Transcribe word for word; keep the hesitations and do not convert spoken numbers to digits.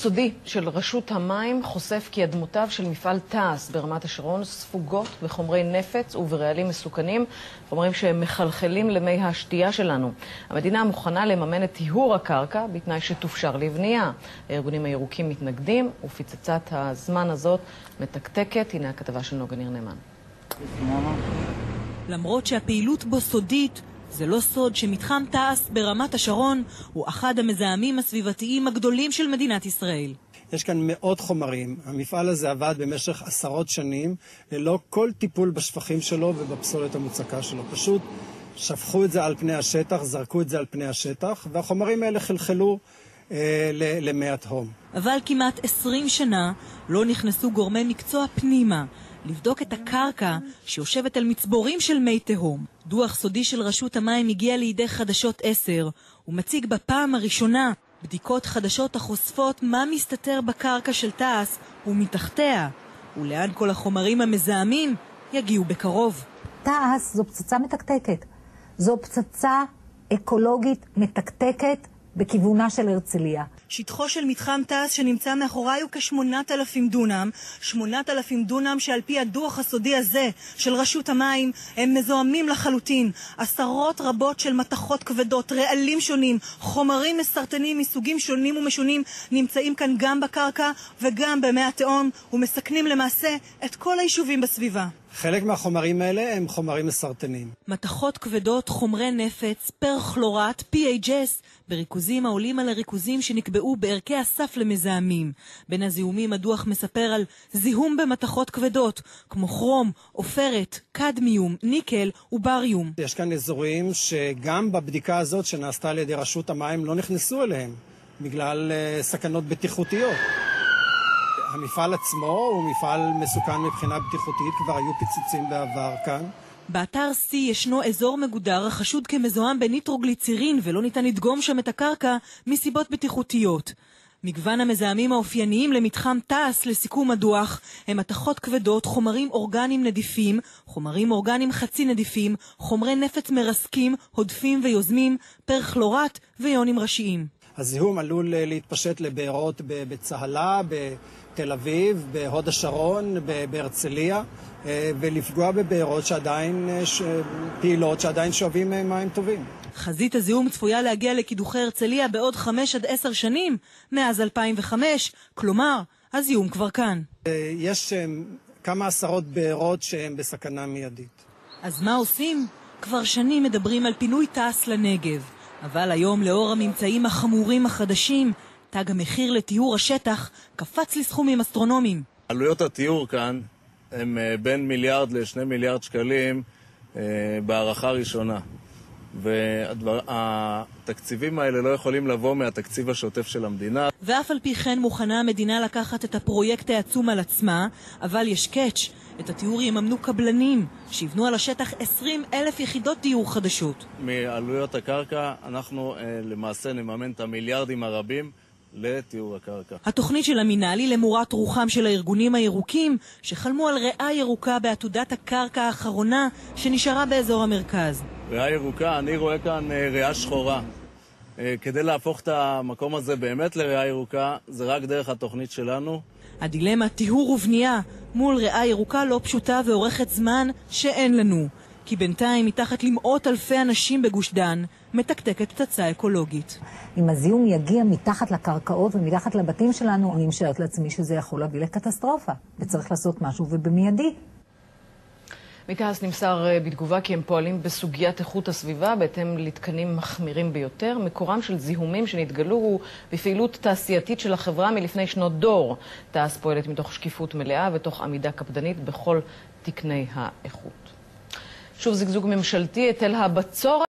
סודי של רשות המים חושף כי אדמותיו של מפעל תעש ברמת השרון ספוגות בחומרי נפץ וברעלים מסוכנים, חומרים שמחלחלים למי השתייה שלנו. המדינה מוכנה לממן את טיהור הקרקע בתנאי שתופשר לבנייה. הארגונים הירוקים מתנגדים ופצצת הזמן הזאת מתקתקת. הנה הכתבה של נוגה ניר נאמן. למרות שהפעילות בו סודית, זה לא סוד שמתחם תעש ברמת השרון הוא אחד המזהמים הסביבתיים הגדולים של מדינת ישראל. יש כאן מאות חומרים. המפעל הזה עבד במשך עשרות שנים ללא כל טיפול בשפכים שלו ובפסולת המוצקה שלו. פשוט שפכו את זה על פני השטח, זרקו את זה על פני השטח, והחומרים האלה חלחלו אה, למי התהום. אבל כמעט עשרים שנה לא נכנסו גורמי מקצוע פנימה לבדוק את הקרקע שיושבת על מצבורים של מי תהום. דוח סודי של רשות המים הגיע לידי חדשות עשר ומציג בפעם הראשונה בדיקות חדשות החושפות מה מסתתר בקרקע של תעש ומתחתיה, ולאן כל החומרים המזהמים יגיעו בקרוב. תעש זו פצצה מתקתקת. זו פצצה אקולוגית מתקתקת בכיוונה של הרצליה. שטחו של מתחם תעש שנמצא מאחוריי הוא כשמונת אלפים דונם, שמונת אלפים דונם שעל פי הדוח הסודי הזה של רשות המים הם מזוהמים לחלוטין. עשרות רבות של מתכות כבדות, רעלים שונים, חומרים מסרטנים מסוגים שונים ומשונים נמצאים כאן גם בקרקע וגם במי התהום ומסכנים למעשה את כל היישובים בסביבה. חלק מהחומרים האלה הם חומרים מסרטנים. מתכות כבדות, חומרי נפץ, פרכלורט, פי אייץ' אס, בריכוזים העולים על הריכוזים שנקבעו בערכי הסף למזהמים. בין הזיהומים הדוח מספר על זיהום במתכות כבדות, כמו כרום, עופרת, קדמיום, ניקל ובריום. יש כאן אזורים שגם בבדיקה הזאת שנעשתה על ידי רשות המים לא נכנסו אליהם, בגלל uh, סכנות בטיחותיות. המפעל עצמו הוא מפעל מסוכן מבחינה בטיחותית, כבר היו פיצוצים בעבר כאן. באתר C ישנו אזור מגודר החשוד כמזוהם בניטרוגליצרין ולא ניתן לדגום שם את הקרקע מסיבות בטיחותיות. מגוון המזהמים האופייניים למתחם תעש לסיכום הדוח הם מתכות כבדות, חומרים אורגניים נדיפים, חומרים אורגניים חצי נדיפים, חומרי נפץ מרסקים, הודפים ויוזמים, פרכלורט ויונים ראשיים. הזיהום עלול להתפשט לבארות בצהלה, בתל אביב, בהוד השרון, בהרצליה, ולפגוע בבארות שעדיין פעילות, שעדיין שואבים מים טובים. חזית הזיהום צפויה להגיע לקידוחי הרצליה בעוד חמש עד עשר שנים, מאז אלפיים וחמש, כלומר, הזיהום כבר כאן. יש כמה עשרות בארות שהן בסכנה מיידית. אז מה עושים? כבר שנים מדברים על פינוי תעש לנגב. אבל היום, לאור הממצאים החמורים החדשים, תג המחיר לטיהור השטח קפץ לסכומים אסטרונומיים. עלויות הטיהור כאן הם בין מיליארד לשני מיליארד שקלים בהערכה ראשונה. והתקציבים האלה לא יכולים לבוא מהתקציב השוטף של המדינה. ואף על פי כן מוכנה המדינה לקחת את הפרויקט העצום על עצמה, אבל יש קאץ'. את הטיהור יממנו קבלנים שיבנו על השטח עשרים אלף יחידות טיהור חדשות. מעלויות הקרקע אנחנו אה, למעשה נממן את המיליארדים הרבים לטיהור הקרקע. התוכנית של המינהל היא למורת רוחם של הארגונים הירוקים שחלמו על ריאה ירוקה בעתודת הקרקע האחרונה שנשארה באזור המרכז. ריאה ירוקה, אני רואה כאן אה, ריאה שחורה. אה, כדי להפוך את המקום הזה באמת לריאה ירוקה זה רק דרך התוכנית שלנו. הדילמה טיהור ובנייה מול ריאה ירוקה לא פשוטה ואורכת זמן שאין לנו. כי בינתיים מתחת למאות אלפי אנשים בגוש דן מתקתקת פצצה אקולוגית. אם הזיהום יגיע מתחת לקרקעות ומתחת לבתים שלנו, אני משערת לעצמי שזה יכול להביא לקטסטרופה. וצריך לעשות משהו ובמיידי. מתעש נמסר בתגובה כי הם פועלים בסוגיית איכות הסביבה בהתאם לתקנים מחמירים ביותר. מקורם של זיהומים שנתגלו הוא בפעילות תעשייתית של החברה מלפני שנות דור. תעש פועלת מתוך שקיפות מלאה ותוך עמידה קפדנית בכל תקני האיכות. שוב זגזוג ממשלתי, היטל הבצורת